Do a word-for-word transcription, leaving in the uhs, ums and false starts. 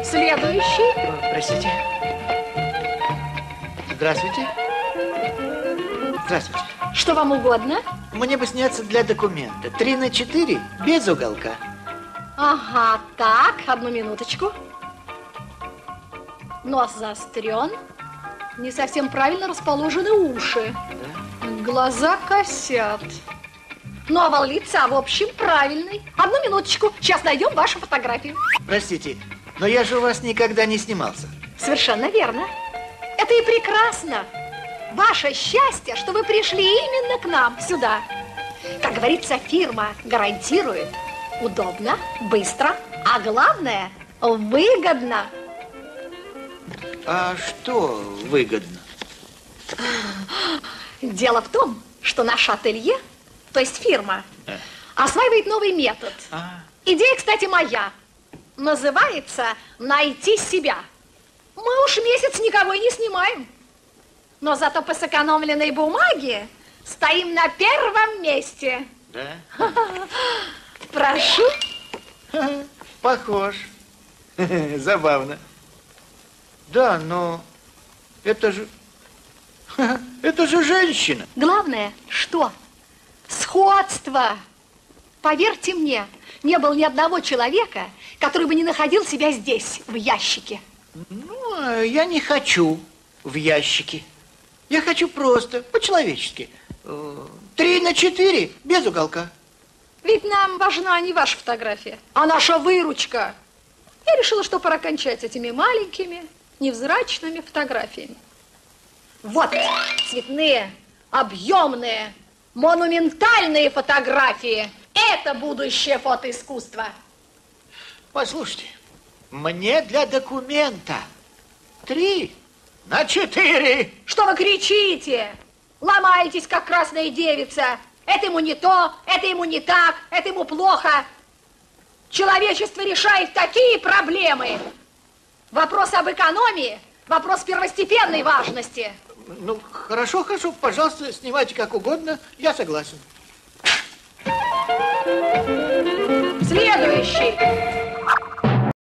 Следующий. Простите. Здравствуйте. Здравствуйте. Что вам угодно? Мне бы сняться для документа. Три на четыре, без уголка. Ага, так, одну минуточку. Нос заострен. Не совсем правильно расположены уши. Да? Глаза косят. Но овал лица, в общем, правильный. Одну минуточку, сейчас найдем вашу фотографию. Простите, но я же у вас никогда не снимался. Совершенно верно. Это и прекрасно. Ваше счастье, что вы пришли именно к нам, сюда. Как говорится, фирма гарантирует удобно, быстро, а главное, выгодно. А что выгодно? Дело в том, что наше ателье, то есть фирма, а. осваивает новый метод. А. Идея, кстати, моя. Называется «Найти себя». Мы уж месяц никого и не снимаем. Но зато по сэкономленной бумаге стоим на первом месте. Да? Прошу. Похож. Забавно. Да, но это же... Это же женщина. Главное, что? Сходство. Поверьте мне, не было ни одного человека, который бы не находил себя здесь, в ящике. Ну, я не хочу в ящике. Я хочу просто, по-человечески. Три на четыре, без уголка. Ведь нам важна не ваша фотография, а наша выручка. Я решила, что пора кончать этими маленькими, невзрачными фотографиями. Вот цветные, объемные, монументальные фотографии. Это будущее фотоискусства. Послушайте, мне для документа три на четыре. Что вы кричите? Ломаетесь, как красная девица. Это ему не то, это ему не так, это ему плохо. Человечество решает такие проблемы. Вопрос об экономии, вопрос первостепенной важности. Ну, хорошо, хорошо, пожалуйста, снимайте как угодно, я согласен. Следующий.